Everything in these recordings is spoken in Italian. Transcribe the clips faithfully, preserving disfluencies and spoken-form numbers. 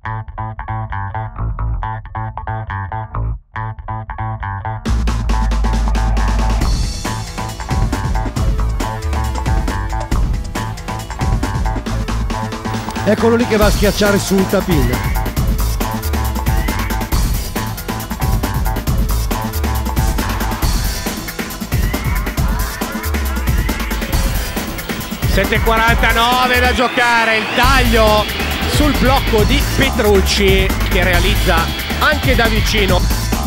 Eccolo lì che va a schiacciare su un tapin. sette e quarantanove da giocare, il taglio sul blocco di Petrucci che realizza anche da vicino.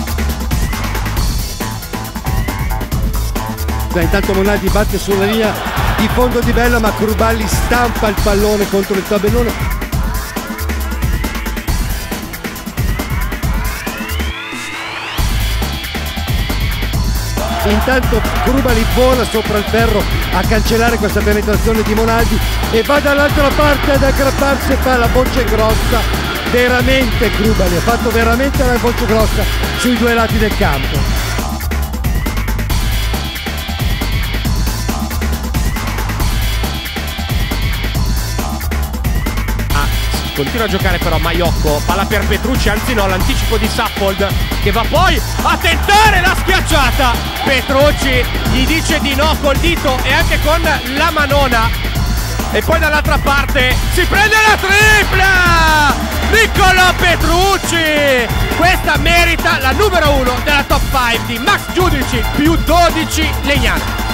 Beh, intanto Monaldi batte sulla linea di fondo di Bella, ma Curballi stampa il pallone contro il tabellone. Intanto Curballi vola sopra il ferro a cancellare questa penetrazione di Monaldi e va dall'altra parte ad aggrapparsi e fa la voce grossa. Veramente Curballi ha fatto veramente la voce grossa sui due lati del campo. Continua a giocare però Maiocco, palla per Petrucci, anzi no, l'anticipo di Saffold che va poi a tentare la schiacciata. Petrucci gli dice di no col dito e anche con la manona. E poi dall'altra parte si prende la tripla! Niccolò Petrucci! Questa merita la numero uno della top cinque di Max Giudici più dodici Legnano.